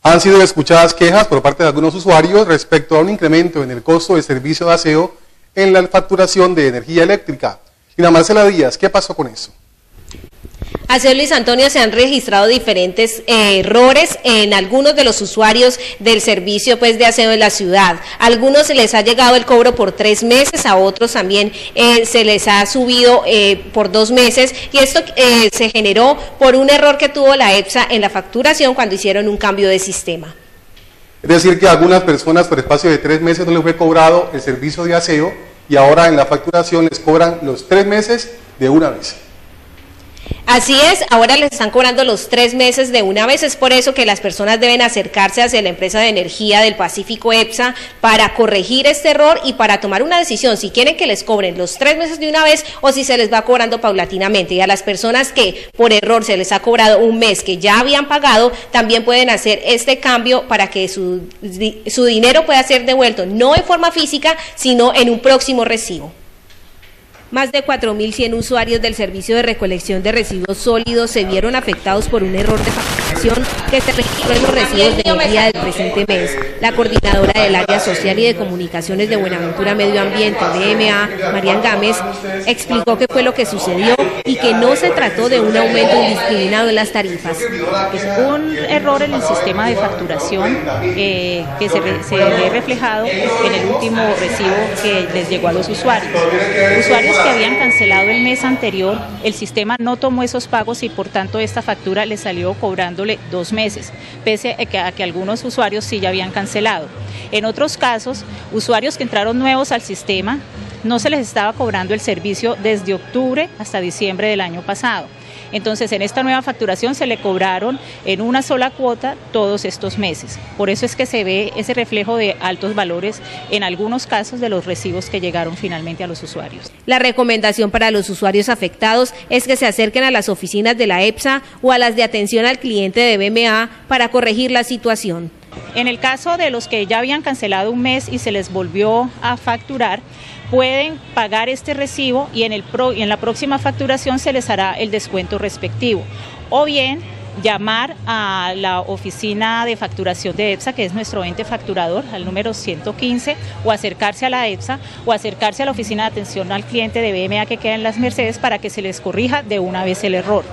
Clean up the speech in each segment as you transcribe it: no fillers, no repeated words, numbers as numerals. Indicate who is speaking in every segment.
Speaker 1: Han sido escuchadas quejas por parte de algunos usuarios respecto a un incremento en el costo del servicio de aseo en la facturación de energía eléctrica. Lina Marcela Díaz, ¿qué pasó con eso?
Speaker 2: Así, Luis Antonio, se han registrado diferentes errores en algunos de los usuarios del servicio de aseo de la ciudad. A algunos se les ha llegado el cobro por 3 meses, a otros también se les ha subido por 2 meses, y esto se generó por un error que tuvo la EPSA en la facturación cuando hicieron un cambio de sistema.
Speaker 1: Es decir, que a algunas personas por espacio de 3 meses no les fue cobrado el servicio de aseo y ahora en la facturación les cobran los 3 meses de una vez.
Speaker 2: Así es, ahora les están cobrando los 3 meses de una vez. Es por eso que las personas deben acercarse hacia la empresa de energía del Pacífico EPSA para corregir este error y para tomar una decisión si quieren que les cobren los 3 meses de una vez o si se les va cobrando paulatinamente. Y a las personas que por error se les ha cobrado un mes que ya habían pagado, también pueden hacer este cambio para que su dinero pueda ser devuelto, no en forma física, sino en un próximo recibo. Más de 4.100 usuarios del servicio de recolección de residuos sólidos se vieron afectados por un error de facturación que se registró en los recibos de energía del presente mes. La coordinadora del área social y de comunicaciones de Buenaventura Medio Ambiente, BMA, Marian Gámez, explicó qué fue lo que sucedió y que no se trató de un aumento indiscriminado en las tarifas.
Speaker 3: Es un error en el sistema de facturación que se ve reflejado en el último recibo que les llegó a los usuarios. Usuarios que habían cancelado el mes anterior, el sistema no tomó esos pagos y por tanto esta factura le salió cobrándole 2 meses, pese a que algunos usuarios sí ya habían cancelado. En otros casos, usuarios que entraron nuevos al sistema, no se les estaba cobrando el servicio desde octubre hasta diciembre del año pasado. Entonces, en esta nueva facturación se le cobraron en una sola cuota todos estos meses. Por eso es que se ve ese reflejo de altos valores en algunos casos de los recibos que llegaron finalmente a los usuarios.
Speaker 2: La recomendación para los usuarios afectados es que se acerquen a las oficinas de la EPSA o a las de atención al cliente de BMA para corregir la situación.
Speaker 3: En el caso de los que ya habían cancelado un mes y se les volvió a facturar, pueden pagar este recibo y en la próxima facturación se les hará el descuento respectivo. O bien llamar a la oficina de facturación de EPSA, que es nuestro ente facturador, al número 115, o acercarse a la EPSA o acercarse a la oficina de atención al cliente de BMA que queda en Las Mercedes para que se les corrija de una vez el error.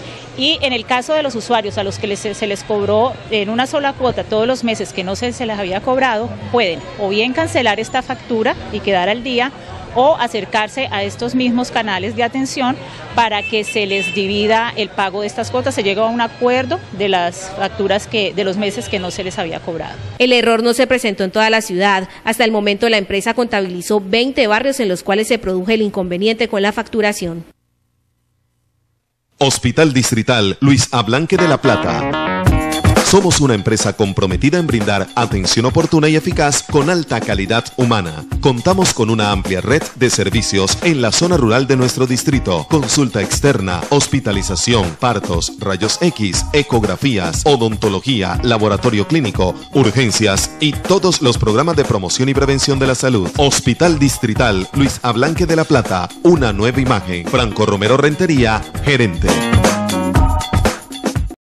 Speaker 3: Y en el caso de los usuarios a los que se les cobró en una sola cuota todos los meses que no se les había cobrado, pueden o bien cancelar esta factura y quedar al día, o acercarse a estos mismos canales de atención para que se les divida el pago de estas cuotas, se llega a un acuerdo de las facturas de los meses que no se les había cobrado.
Speaker 2: El error no se presentó en toda la ciudad. Hasta el momento la empresa contabilizó 20 barrios en los cuales se produjo el inconveniente con la facturación.
Speaker 4: Hospital Distrital Luis Ablanque de la Plata. Somos una empresa comprometida en brindar atención oportuna y eficaz con alta calidad humana. Contamos con una amplia red de servicios en la zona rural de nuestro distrito. Consulta externa, hospitalización, partos, rayos X, ecografías, odontología, laboratorio clínico, urgencias y todos los programas de promoción y prevención de la salud. Hospital Distrital Luis Ablanque de la Plata, una nueva imagen. Franco Romero Rentería, gerente.